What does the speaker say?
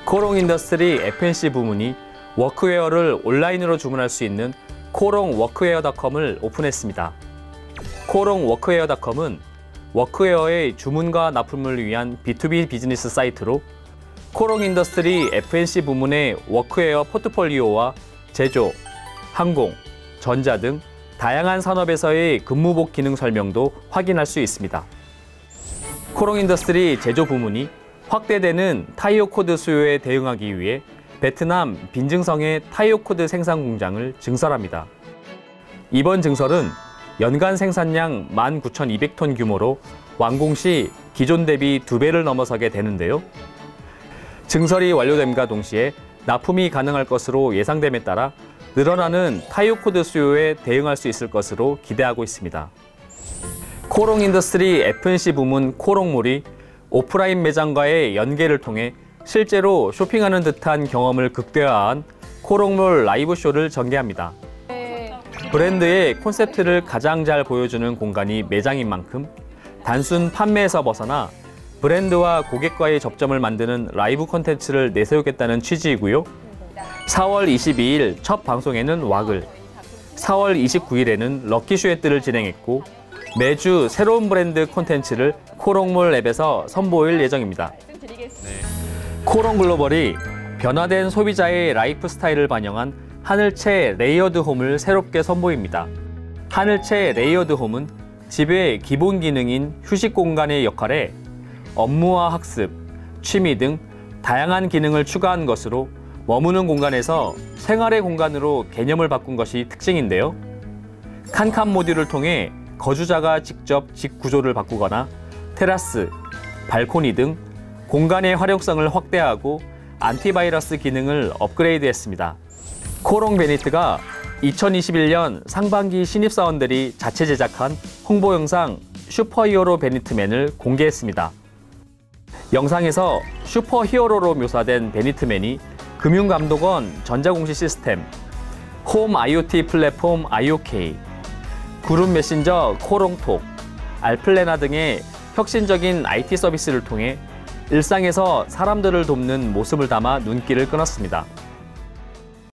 코롱 인더스트리 F&C 부문이 워크웨어를 온라인으로 주문할 수 있는 코롱워크웨어.com을 오픈했습니다. 코롱워크웨어.com은 워크웨어의 주문과 납품을 위한 B2B 비즈니스 사이트로 코롱 인더스트리 F&C 부문의 워크웨어 포트폴리오와 제조, 항공, 전자 등 다양한 산업에서의 근무복 기능 설명도 확인할 수 있습니다. 코롱 인더스트리 제조 부문이 확대되는 타이어 코드 수요에 대응하기 위해 베트남 빈증성의 타이어 코드 생산 공장을 증설합니다. 이번 증설은 연간 생산량 19,200톤 규모로 완공 시 기존 대비 2배를 넘어서게 되는데요. 증설이 완료됨과 동시에 납품이 가능할 것으로 예상됨에 따라 늘어나는 타이어 코드 수요에 대응할 수 있을 것으로 기대하고 있습니다. 코롱 인더스트리 F&C 부문 코롱몰이 오프라인 매장과의 연계를 통해 실제로 쇼핑하는 듯한 경험을 극대화한 코롱몰 라이브 쇼를 전개합니다. 브랜드의 콘셉트를 가장 잘 보여주는 공간이 매장인 만큼 단순 판매에서 벗어나 브랜드와 고객과의 접점을 만드는 라이브 콘텐츠를 내세우겠다는 취지이고요. 4월 22일 첫 방송에는 와글, 4월 29일에는 럭키슈에뜨를 진행했고 매주 새로운 브랜드 콘텐츠를 코롱몰 앱에서 선보일 예정입니다. 코롱 글로벌이 변화된 소비자의 라이프 스타일을 반영한 하늘채 레이어드 홈을 새롭게 선보입니다. 하늘채 레이어드 홈은 집의 기본 기능인 휴식 공간의 역할에 업무와 학습, 취미 등 다양한 기능을 추가한 것으로 머무는 공간에서 생활의 공간으로 개념을 바꾼 것이 특징인데요. 칸칸 모듈을 통해 거주자가 직접 집 구조를 바꾸거나 테라스, 발코니 등 공간의 활용성을 확대하고 안티바이러스 기능을 업그레이드했습니다. 코롱 베니트가 2021년 상반기 신입사원들이 자체 제작한 홍보 영상 슈퍼히어로 베니트맨을 공개했습니다. 영상에서 슈퍼히어로로 묘사된 베니트맨이 금융감독원 전자공시 시스템, 홈 IoT 플랫폼 IOK, 그룹 메신저 코롱톡, 알플레나 등의 혁신적인 IT 서비스를 통해 일상에서 사람들을 돕는 모습을 담아 눈길을 끌었습니다.